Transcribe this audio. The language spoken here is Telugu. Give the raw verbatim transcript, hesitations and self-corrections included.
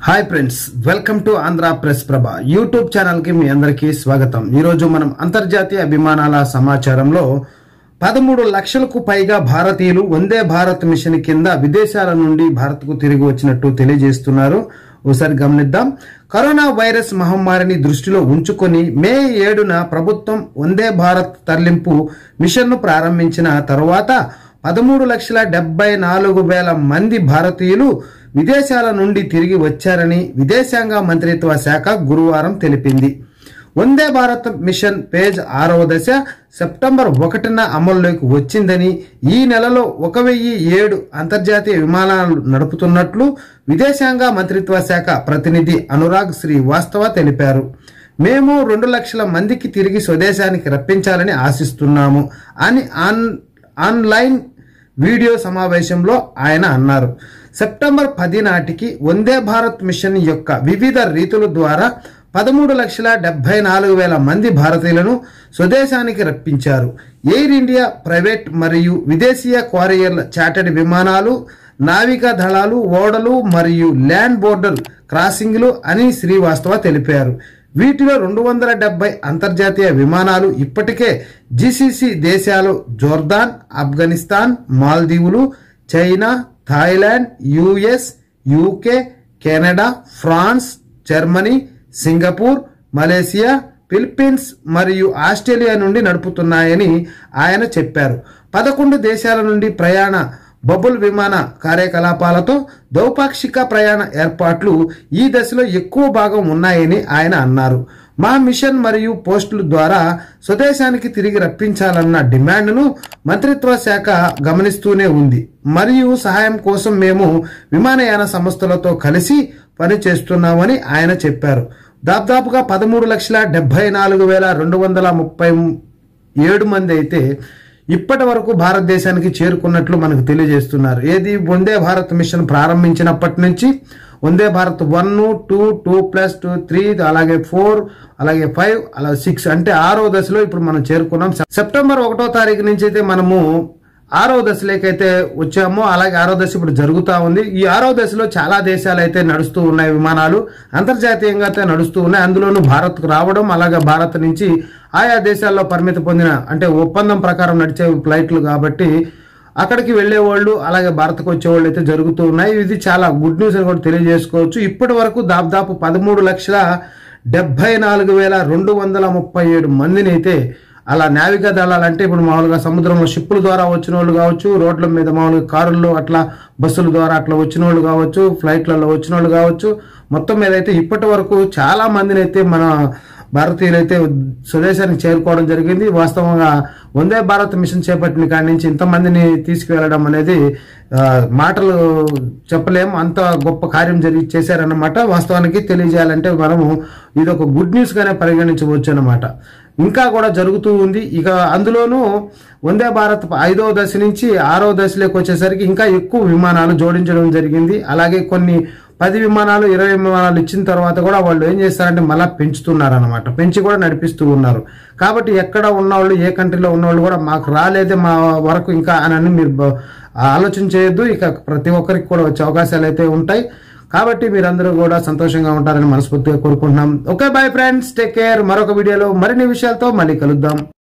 Hi friends, welcome to Andhra press Prabha YouTube channel కి మీ అందరికీ స్వాగతం. ఈరోజు మనం అంతర్జాతీయ విమానాల సమాచారంలో పదమూడు లక్షలకు పైగా భారతీయులు వందే భారత్ మిషన్ కింద విదేశాల నుండి భారత్కు తిరిగి వచ్చినట్టు తెలియజేస్తున్నారు. ఒకసారి గమనిద్దాం. కరోనా వైరస్ మహమ్మారిని దృష్టిలో ఉంచుకొని మే ఏడున ప్రభుత్వం వందే భారత్ తరలింపు మిషన్ను ప్రారంభించిన తర్వాత పదమూడు లక్షల డెబ్బై నాలుగు వేల మంది భారతీయులు విదేశాల నుండి తిరిగి వచ్చారని విదేశాంగ మంత్రిత్వ శాఖ గురువారం తెలిపింది. వందే భారత్ మిషన్ పేజ్ ఆరవ దశ సెప్టెంబర్ ఒకటిన అమల్లోకి వచ్చిందని, ఈ నెలలో ఒక వెయ్యి ఏడు అంతర్జాతీయ విమానాలు నడుపుతున్నట్లు విదేశాంగ మంత్రిత్వ శాఖ ప్రతినిధి అనురాగ్ శ్రీవాస్తవ తెలిపారు. మేము రెండు లక్షల మందికి తిరిగి స్వదేశానికి రప్పించాలని ఆశిస్తున్నాము అని ఆన్ ఆన్లైన్ వీడియో సమావేశంలో ఆయన అన్నారు. సెప్టెంబర్ పది నాటికి వందే భారత్ మిషన్ యొక్క వివిధ రీతుల ద్వారా పదమూడు లక్షల డెబ్బై నాలుగు వేల మంది భారతీయులను స్వదేశానికి రప్పించారు. ఎయిర్ ఇండియా ప్రైవేట్ మరియు విదేశీయ క్వారియర్ల చార్టర్డ్ విమానాలు, నావికా దళాలు, ఓడలు మరియు ల్యాండ్ బోర్డర్ క్రాసింగ్లు అని శ్రీవాస్తవ తెలిపారు. వీటిలో రెండు వందల డెబ్బై అంతర్జాతీయ విమానాలు ఇప్పటికే జిసిసి దేశాలు జోర్దాన్, ఆఫ్ఘనిస్తాన్, మాల్దీవులు, China, Thailand, US, UK, Canada, France, Germany, Singapore, Malaysia, Philippines మరియు ఆస్ట్రేలియా నుండి నడుపుతున్నాయని ఆయన చెప్పారు. పదకొండు దేశాల నుండి ప్రయాణ బబుల్ విమాన కార్యకలాపాలతో ద్వైపాక్షిక ప్రయాణ ఏర్పాట్లు ఈ దశలో ఎక్కువ భాగం ఉన్నాయని ఆయన అన్నారు. మా మిషన్ మరియు పోస్టుల ద్వారా స్వదేశానికి తిరిగి రప్పించాలన్న డిమాండ్ను మంత్రిత్వ శాఖ గమనిస్తూనే ఉంది మరియు సహాయం కోసం మేము విమానయాన సంస్థలతో కలిసి పనిచేస్తున్నామని ఆయన చెప్పారు. దాదాపుగా పదమూడు లక్షల డెబ్బై నాలుగు వేల రెండు వందల ముప్పై ఏడు మంది అయితే ఇప్పటి వరకు భారతదేశానికి చేరుకున్నట్లు మనకు తెలియజేస్తున్నారు. ఏది వందే భారత్ మిషన్ ప్రారంభించినప్పటి నుంచి Vande Bharat one, two, two plus two, three, అలాగే ఫోర్, అలాగే ఫైవ్, అలా సిక్స్ అంటే ఆరో దశలో ఇప్పుడు మనం చేరుకున్నాం. సెప్టెంబర్ ఒకటో తారీఖు నుంచి అయితే మనము ఆరో దశలోకైతే వచ్చామో, అలాగే ఆరో దశ ఇప్పుడు జరుగుతూ ఉంది. ఈ ఆరో దశలో చాలా దేశాలు అయితే నడుస్తూ ఉన్నాయి, విమానాలు అంతర్జాతీయంగా అయితే నడుస్తూ ఉన్నాయి. అందులోనూ భారత్కు రావడం, అలాగే భారత్ నుంచి ఆయా దేశాల్లో పరిమితి పొందిన అంటే ఒప్పందం ప్రకారం నడిచే ఫ్లైట్లు కాబట్టి అక్కడికి వెళ్లే వాళ్ళు అలాగే భారత్కు వచ్చేవాళ్ళు అయితే జరుగుతూ ఉన్నాయి. ఇది చాలా గుడ్ న్యూస్ అని కూడా తెలియజేసుకోవచ్చు. ఇప్పటి వరకు దాదాపు పదమూడు లక్షల డెబ్బై నాలుగు వేల రెండు వందల ముప్పై ఏడు మందిని అయితే అలా నావికా దళాలు అంటే ఇప్పుడు మామూలుగా సముద్రంలో షిప్పుల ద్వారా వచ్చిన వాళ్ళు కావచ్చు, రోడ్ల మీద మామూలుగా కారుల్లో అట్లా బస్సుల ద్వారా అట్లా వచ్చిన వాళ్ళు కావచ్చు, ఫ్లైట్లలో వచ్చిన వాళ్ళు కావచ్చు, మొత్తం మీద అయితే ఇప్పటి వరకు చాలా మందిని అయితే మన భారతీయులు అయితే స్వదేశానికి చేరుకోవడం జరిగింది. వాస్తవంగా వందే భారత్ మిషన్ చేపట్టిన కాడి నుంచి ఇంతమందిని తీసుకువెళ్ళడం అనేది మాటలు చెప్పలేము, అంత గొప్ప కార్యం జరిగి చేశారన్నమాట. వాస్తవానికి తెలియజేయాలంటే మనము ఇది ఒక గుడ్ న్యూస్ గానే పరిగణించవచ్చు అన్నమాట. ఇంకా కూడా జరుగుతూ ఉంది. ఇక అందులోనూ వందే భారత్ ఐదవ దశ నుంచి ఆరో దశలోకి వచ్చేసరికి ఇంకా ఎక్కువ విమానాలు జోడించడం జరిగింది. అలాగే కొన్ని పది విమానాలు ఇరవై విమానాలు ఇచ్చిన తర్వాత కూడా వాళ్ళు ఏం చేస్తారంటే మళ్ళీ పెంచుతున్నారు అనమాట, పెంచి కూడా నడిపిస్తూ ఉన్నారు. కాబట్టి ఎక్కడ ఉన్నవాళ్ళు, ఏ కంట్రీలో ఉన్నవాళ్ళు కూడా మాకు రాలేదే మా వరకు ఇంకా అని మీరు ఆలోచన చేయొద్దు. ఇక ప్రతి ఒక్కరికి కూడా వచ్చే అవకాశాలు అయితే ఉంటాయి. కాబట్టి మీరందరూ కూడా సంతోషంగా ఉంటారని మనస్ఫూర్తిగా కోరుకుంటున్నాం. Okay, bye friends, take care. మరొక వీడియోలో మరిన్ని విషయాలతో మళ్ళీ కలుద్దాం.